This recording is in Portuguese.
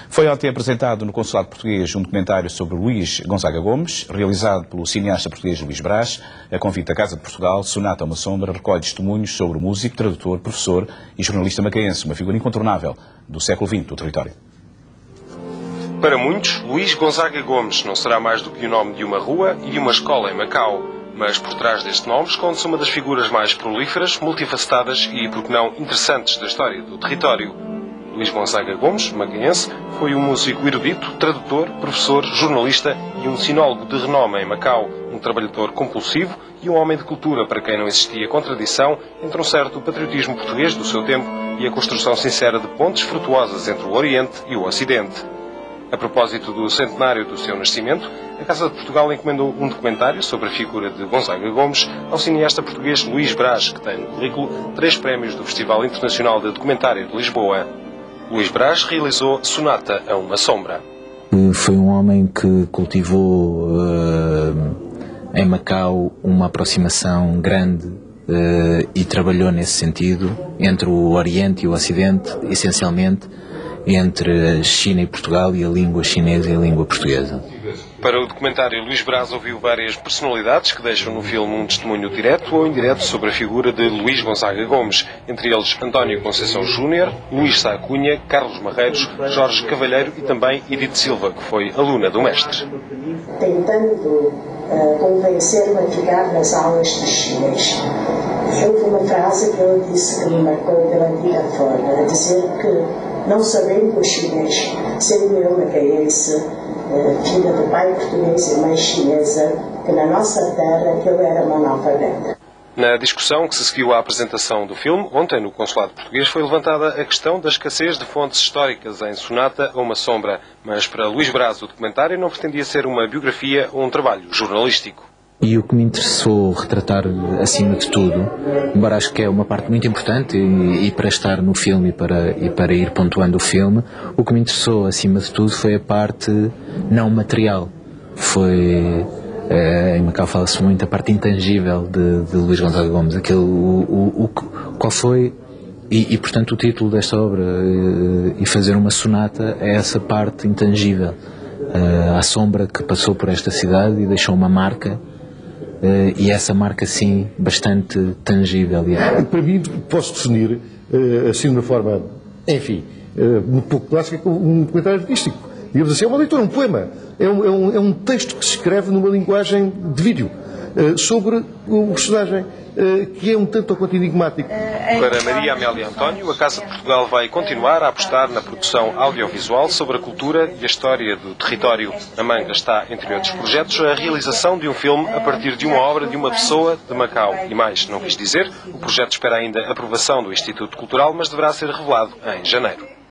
Foi ontem apresentado no Consulado Português um documentário sobre Luís Gonzaga Gomes, realizado pelo cineasta português Luís Brás. A convite da Casa de Portugal, Sonata a uma Sombra recolhe testemunhos sobre o músico, tradutor, professor e jornalista macaense, uma figura incontornável do século XX do território. Para muitos, Luís Gonzaga Gomes não será mais do que o nome de uma rua e de uma escola em Macau. Mas por trás deste nome esconde-se uma das figuras mais prolíferas, multifacetadas e, por que não, interessantes da história do território. Luís Gonzaga Gomes, macaense, foi um músico erudito, tradutor, professor, jornalista e um sinólogo de renome em Macau, um trabalhador compulsivo e um homem de cultura para quem não existia contradição entre um certo patriotismo português do seu tempo e a construção sincera de pontes frutuosas entre o Oriente e o Ocidente. A propósito do centenário do seu nascimento, a Casa de Portugal encomendou um documentário sobre a figura de Gonzaga Gomes ao cineasta português Luís Brás, que tem no currículo 3 prémios do Festival Internacional de Documentário de Lisboa. Luís Brás realizou Sonata a uma Sombra. Foi um homem que cultivou em Macau uma aproximação grande e trabalhou nesse sentido entre o Oriente e o Ocidente, essencialmente entre China e Portugal e a língua chinesa e a língua portuguesa. Para o documentário, Luís Brás ouviu várias personalidades que deixam no filme um testemunho direto ou indireto sobre a figura de Luís Gonzaga Gomes, entre eles António Conceição Júnior, Luís Sá Cunha, Carlos Marreiros, Jorge Cavalheiro e também Edith Silva, que foi aluna do mestre. Tentando convencer-me a ficar nas aulas de chinês. Houve uma frase que eu disse que me marcou pela vida fora, a dizer que não sabendo o chinês, sendo eu macaense, filha do pai português e mãe chinesa, que na nossa terra eu era uma analfabeta. Na discussão que se seguiu à apresentação do filme, ontem no Consulado Português foi levantada a questão da escassez de fontes históricas em Sonata a uma Sombra, mas para Luís Brás o documentário não pretendia ser uma biografia ou um trabalho jornalístico. E o que me interessou retratar, acima de tudo, embora acho que é uma parte muito importante e para estar no filme e para ir pontuando o filme, o que me interessou, acima de tudo, foi a parte não material. Foi, em Macau fala-se muito, a parte intangível de Luís Gonzaga Gomes, qual foi, e portanto o título desta obra, e fazer uma sonata, é essa parte intangível. A sombra que passou por esta cidade e deixou uma marca, e essa marca sim bastante tangível. Para mim posso definir assim de uma forma, enfim, um pouco clássica, um documentário artístico. Digamos assim, é uma leitura, um poema, é um texto que se escreve numa linguagem de vídeo sobre o personagem, que é um tanto ou quanto enigmático. Para Maria Amélia António, a Casa de Portugal vai continuar a apostar na produção audiovisual sobre a cultura e a história do território. Na manga está, entre outros projetos, a realização de um filme a partir de uma obra de uma pessoa de Macau. E mais, não quis dizer, o projeto espera ainda a aprovação do Instituto Cultural, mas deverá ser revelado em janeiro.